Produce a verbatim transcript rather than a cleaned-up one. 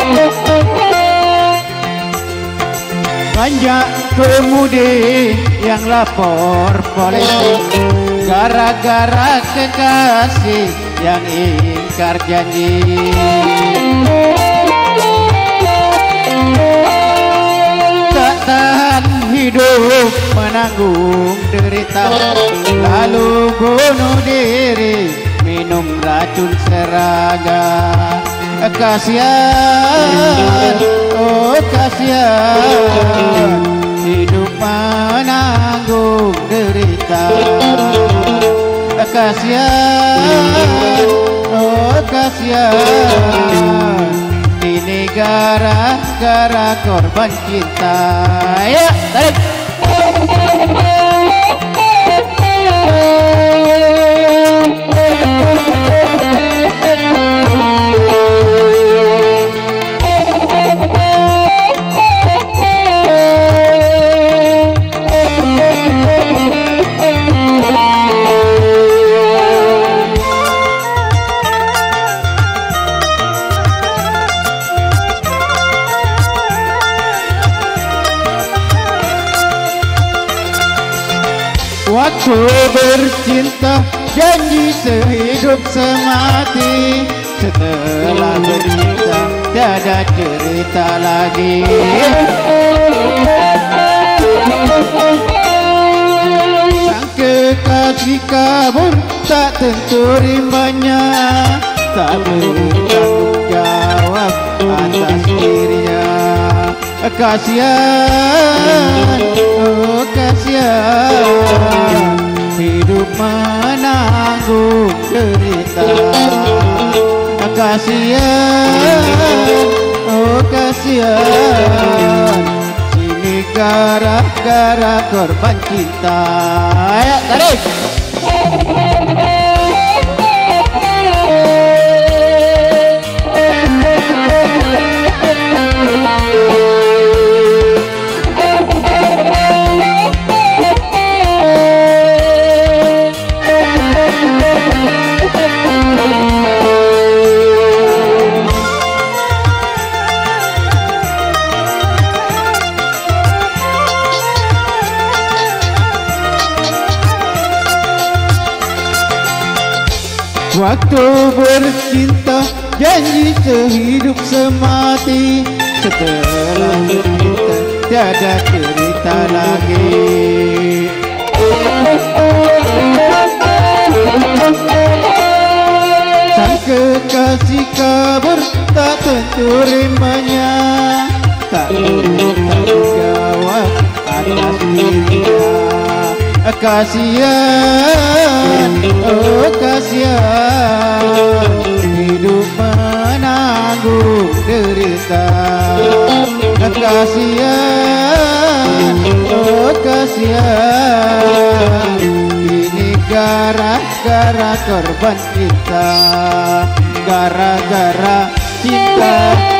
Banyak pemudi yang lapor polisi gara-gara kekasih yang ingkar janji. Tak tahan hidup menanggung derita, lalu bunuh diri minum racun seraga. Kasihan, oh kasihan, hidup menanggung derita. Kasihan, oh kasihan, ini gara-gara korban cinta. Ya, tarik. Waktu bercinta janji sehidup semati, setelah bercinta tiada cerita lagi. Sang kekasih kabur tak tentu rimbanya, tak bertanggung jawab atas dirinya. Kasihan, oh kasihan, hidup menanggung derita. Kasihan, oh kasihan, ini gara-gara korban cinta. Ayo tarik. Waktu bercinta janji sehidup semati, setelah bercinta tiada cerita lagi. Sang kekasih kabur tak tentu rimbanya, tak bertanggung jawab atas dirinya. Kasihan, oh kasihan, hidup menanggung derita. Kasihan, oh kasihan, ini gara-gara korban cinta, gara-gara cinta.